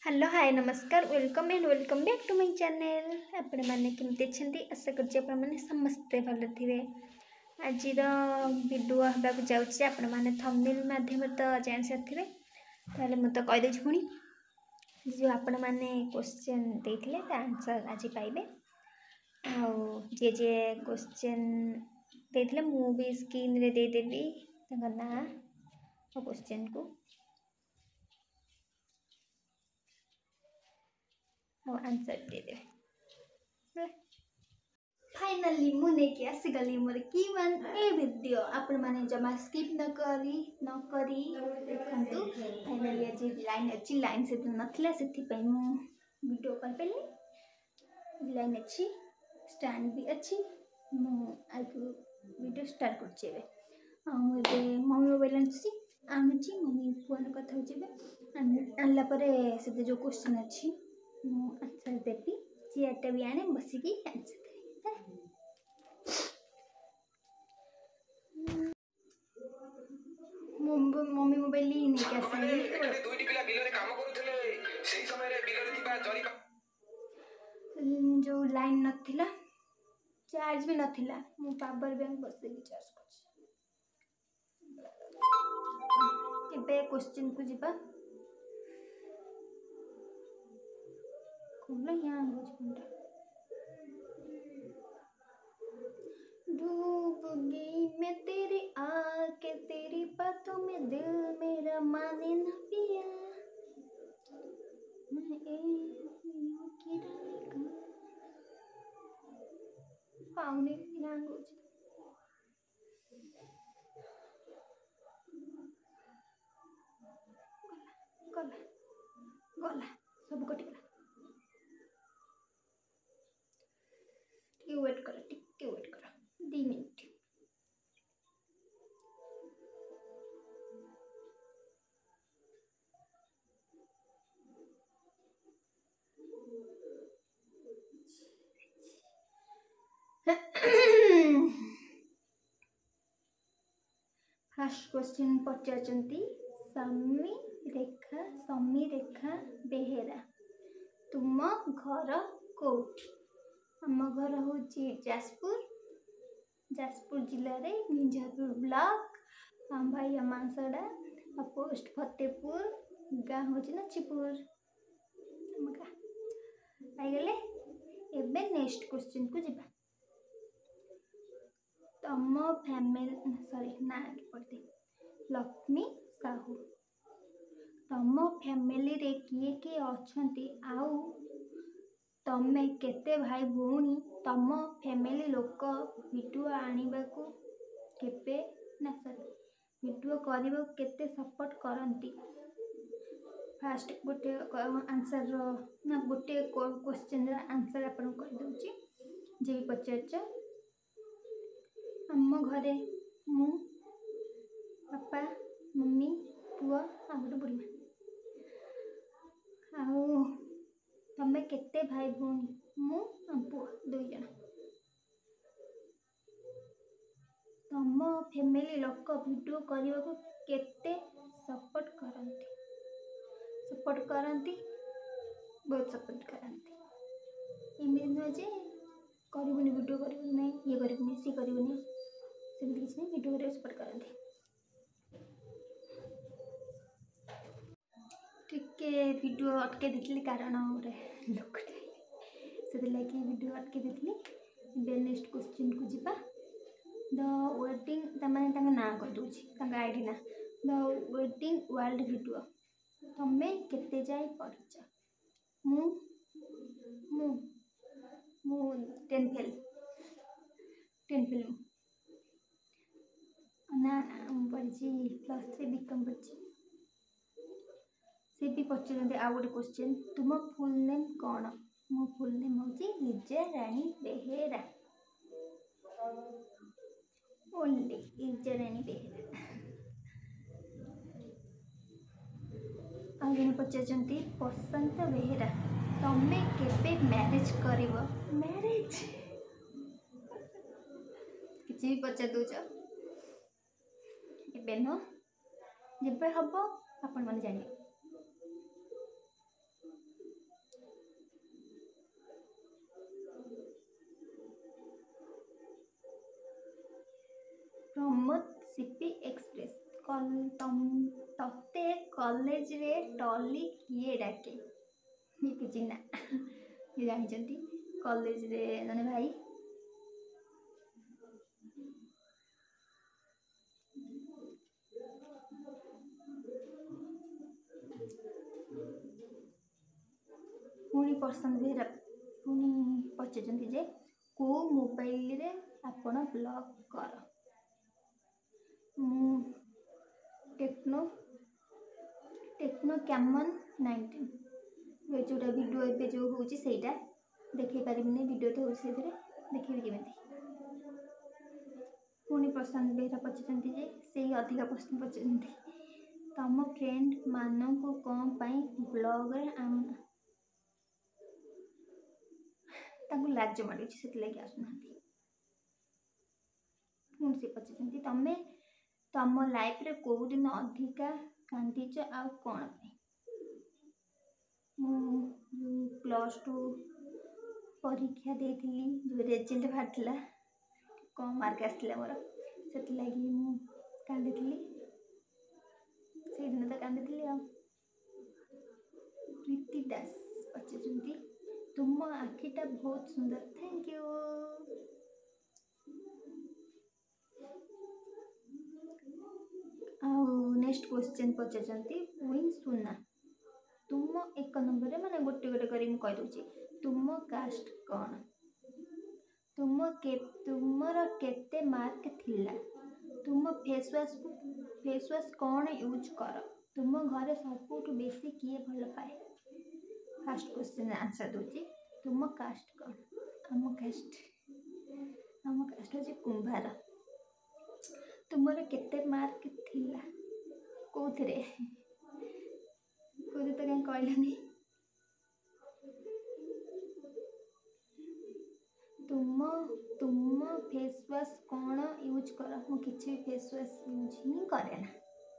Hello hi नमस्कार welcome and welcome back to my channel. आपण मैंने केमती अच्छे आशा कर समस्ते भल थे। आज वीडियो हाँक जाऊँगी आपण मैंने थंबनेल माध्यम तो जान सारी ताले मुझे कहीदे पुणी जो आपण मैंने क्वेश्चन देते आंसर आज पाइबे। जे जे क्वेश्चन देते मुझे स्क्रीन रे देदेवी ना और क्वेश्चन को आंसर दे दे। फाइनली मुझे आसीगली मोर की वन ए वीडियो आपण मैंने जमा स्किप न करी देखु। फाइनली आज लाइन अच्छी लाइन से नाला से वीडियो कर पारे। लाइन अच्छी स्टैंड भी अच्छी मुझे वीडियो स्टार्ट कर मम्मी मोबाइल आणुची मम्मी फोन कथा आनला से जो क्वेश्चन अच्छी मुझे आंसर देवी चेयरटा भी आने बसिकी आंसर मम्मी मोबाइल नहीं जो लाइन नथिला चार्ज भी नथिला मु पावर बैंक बस चार्ज कर क्वेश्चन को जीवा डूब गई मैं तेरी आके तेरी बातों में दिल मेरा माने न पिया पाउने गला गला सब कटिगला वेट कर 2 मिनट। फर्स्ट क्वेश्चन पचारचंती समी रेखा बेहेरा तुम घर कौटी। आम घर हूँ जाजपुर जिले में मिंजापुर ब्लॉक भाई मांसड़ा पोस्ट फतेहपुर गाँ हूँ नचिपुर आईगले। एबे नेक्स्ट क्वेश्चन को जीवा तम फैमिली सॉरी ना पढ़ते लक्ष्मी साहू तम फैमिली रे किए किए अछंती आउ तमे केते भाई भौणी तम फैमिली लोक वीडियो आनिबा को केपे ना सॉरी वीडियो करबा केते सपोर्ट करंती। फास्ट गोटे आंसर ना गोटे क्वेश्चन आंसर आपन कर दउची जे भी पचारछ आम घरे मु पापा मम्मी पुआ आ गोटे बुढ़ी आउ तमे केते भाई भौणी मु पुआ 2 जन तम फैमिली लोक वीडियो करने को केते सपोर्ट करंती बहुत सपोर्ट करंती। इमेज नुह जे करबुनी वीडियो करबुनी नहीं ये करबुनी सी करबुनी सेमती किसी नहीं वीडियो करे सपोर्ट करंती। टिके वीडियो अटके देथिली कारण गोटे लोकटे से लगी वीडियो अटके देथिली। बे नेक्स्ट क्वेश्चन को जीवा द वेटिंग तमाने तंग ना कर दोची तंग आईडी ना द वेटिंग वर्ल्ड वीडियो तमे केते जाय पढ़िछ मु मु मु 10 फेल ना पढ़ी +3 बीकम पढ़ी। से भी पचार आ गोटे क्वेश्चन तुम फुल नेम कौन मो फुल नेम हूँ लिजा रानी बेहेरा ओनली लिजा रानी बेहेरा। आ जने पचारचंती बसंत बेहेरा तमे केबे मैरिज करिवो मैरिज किछि पचार दोछ एबे न जेबे हबो आपण माने जानिए तम तते कॉलेज रे टॉली किए डाके ये किछि ना ये जानचंती कॉलेज रे जने भाई पुणी पसंद बेहरा पुणी पचारचंती जे को मोबाइल रे आपण ब्लॉग कर टेक्नो टेक्नो कैमन 19 ये जोटा वीडियो ए जो होची सेटा देखै पारिबिनी वीडियो तो होची सेथिरे देखिबि केमिति पुणी प्रशांत बेहरा पचारचंती जे सेही अधिक प्रश्न पचारचंती तम फ्रेंड मानन को कौन पाई ब्लॉग रे आनुना तांको लाज माडुची सेति लागि आसुनांती पुणी से पचारचंती तमे तम लाइफ रे को दिन अधिका कांदीच आ कोन पे +2 परीक्षा देथिली जो रिजल्ट बाहरथिला कम मार्क आसथिला मोर सेति लागि मु कांदीथिली से दिन तो कांदीथिली आ प्रीति दास पचारचंती तुम आखिटा बहुत सुंदर थैंक यू नेक्स्ट क्वेश्चन पचारचंती विन सुना तुम एक नंबर माने गोटे गोटे करी कहि दउची तुम कास्ट कौन तुमर केते मार्क थिला तुम फेस वॉश कौन यूज कर तुम घरे सबुठ बेसी किए भल पाए फर्स्ट क्वेश्चन आंसर दउची तुम कास्ट कौन आम कास्ट होची कुंभार तुमर केते मार्क थिला कोथरे कोथि तो कहीं कहलानी तुम फेस वॉश कौन यूज कर मु किछि फेस वॉश यूज ही करे ना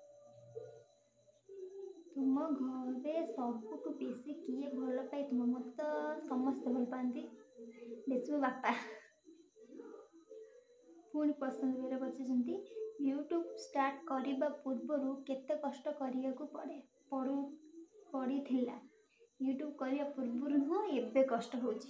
तुम घरे सबुठ बेसी किए भल पाए तुम मत समस्त भल पाती बेसी मो बापा पुणी पसंद बेरे बचेଛନ୍ତି यूट्यूब स्टार्ट करने पूर्व केते कष्ट करिया को पड़ी थिला यूट्यूब करने पूर्व नुह एबे कष्ट होची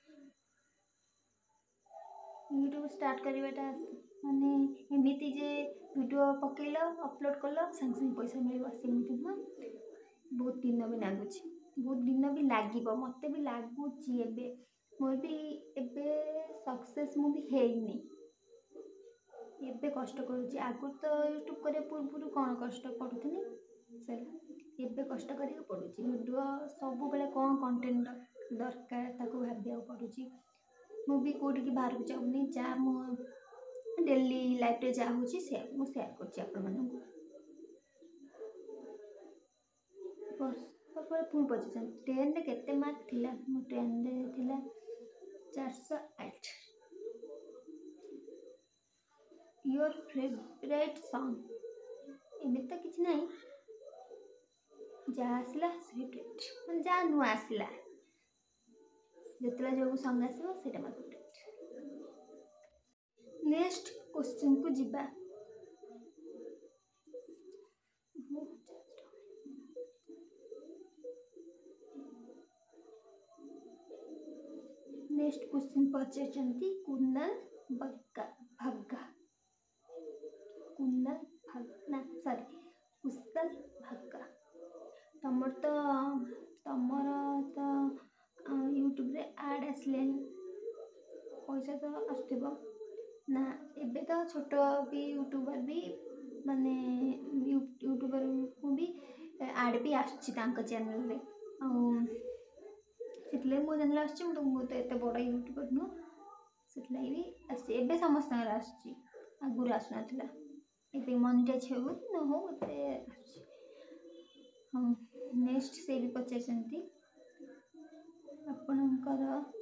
यूट्यूब स्टार्ट करवाटा माने एमिति जे वीडियो पकेल अपलोड कल संग संग पैसा मिल सेमती नुह बहुत दिन भी लगुच बहुत दिन भी लगे मत भी लगुच मोर भी एबे सक्सेस मु भी हेनी एबे कष्ट करुची आगु तो यूट्यूब करे पूर्व कौन कष्ट पड़ुथनी से एबे कष्ट करिया पड़ुची वीडियो सब बेले कौन कंटेंट दरकार ताको भाबिया पड़ुची मु भी कोडी की बाहर को जाउनी जा मो डेली लाइफ रे जा होची से मु शेयर करची आपन मानकु पर पुन पछन ट्रेन रे केते मार्क थिला मो ट्रेन रे थिला 408 योर फेवरेट सॉन्ग एमि तो किछ नहीं जा आसला फेवरेट मन जा नु आसला जतला जो सॉन्ग आसो सेटा मत फेवरेट नेक्स्ट क्वेश्चन को जिबा नेक्स्ट क्वेश्चन पचारचंती कुनाल भग्गा कुनाल भग्गा सॉरी कुशल भग्गा तमर तो यूट्यूब रे ऐड आसले पैसा तो आसथिबो ना एबे तो छोट भी यूट्यूबर भी माने यूट्यूबर को भी ऐड भी आछी तांका चैनल रे सेतले मो चैनल आछी मु तो एते बड़ यूट्यूबर नो सेतले भी आसी एबे समस्त आछी आगुर आसुनथिला एबे मोनेटाइज हो न हो एते आछी नेक्स्ट से भी पचारचंती आपनकर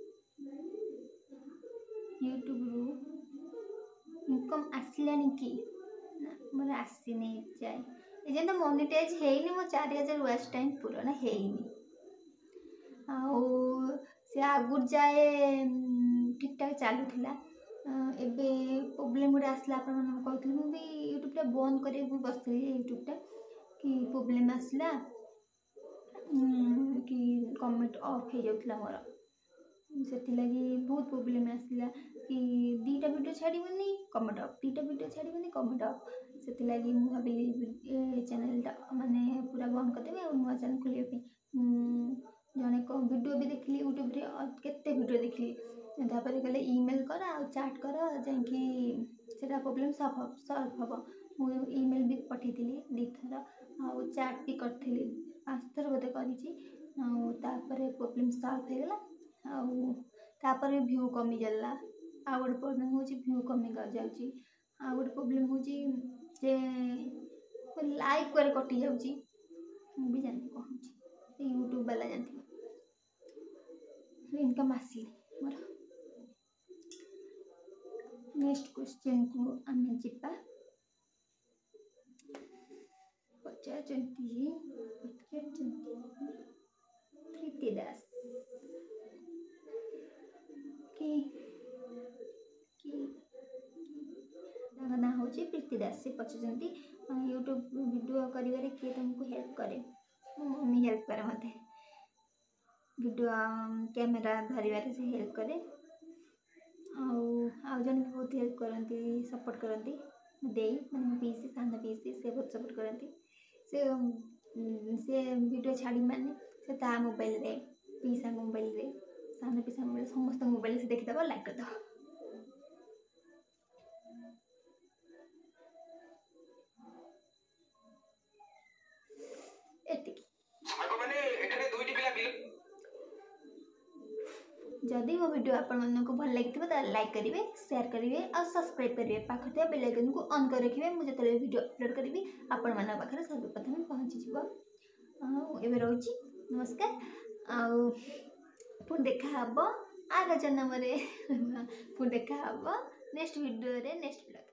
यूट्यूब रू इनकम आसिलानी कि ना मोर आसीनी जाए एजें तो मोनेटाइज हेइनी मो 4000 वॉच टाइम पूरा हेइनी आ से आगुर जाए ठीक ठाक चलुला ଏବେ प्रोब्लेम गोटे आसला कहती मुझे यूट्यूब बंद कर बस यूट्यूब कि प्रोब्लेम आसला कि कमेंट ऑफ हो जाता मोर से बहुत प्रोब्लेम आसला कि दीटा वीडियो छाड़बनी कमेंट ऑफ दीटा वीडियो छाड़बनी कमेंट ऑफ से मुझे भाविली चैनलटा माने पूरा बंद करदेवी और नुआ चैनल खोलिया जड़े वीडियो भी देखली यूट्यूब रे केते वीडियो देखली तापर कहले ईमेल कर आ चैट कर जाकि सेटा प्रॉब्लम सॉल्व हम मुझे ईमेल भी पठेली दी थर आ चैट भी करी 5 थर बोधे कर प्रॉब्लम सॉल्व हो गला आपर व्यू कमी जाला आ गोटे प्रॉब्लम हो व्यू कमी जाऊँगी आ गोटे प्रॉब्लम हो लाइक करे कटि जाऊँगी भी जानी कौन यूट्यूब वाला जानती इनकम आसी मोर नेक्स्ट क्वेश्चन को आम जा पचार प्रीति दास कि ना हूँ प्रीति दास से पचार यूट्यूब वीडियो कर किए तुमको हेल्प करे मम्मी हेल्प करे मत वीडियो कैमेरा धरवे से हेल्प करे आउ जन भी बहुत हेल्प करती सपोर्ट करती दे मैंने पीसी सान पीसी से बहुत सपोर्ट करती से वीडियो छाड़ी माने से ता मोबाइल रे पीसा मोबाइल रे सान पीसा मोबाइल समस्त मोबाइल से देखीदेव लाइक करदेव जदि मो वीडियो आपको भल लगी तो लाइक करेंगे शेयर करेंगे और सब्सक्राइब करेंगे पाखे बेल आइकन को ऑन कर रखिए मुझे वीडियो अपलोड करी आपण मान पाखे सर्वप्रथम पहुँचीज एवं रोची नमस्कार आउ देखा आग जन्म पुणी देखा नेक्स्ट वीडियो रे नेक्स्ट ब्लॉग।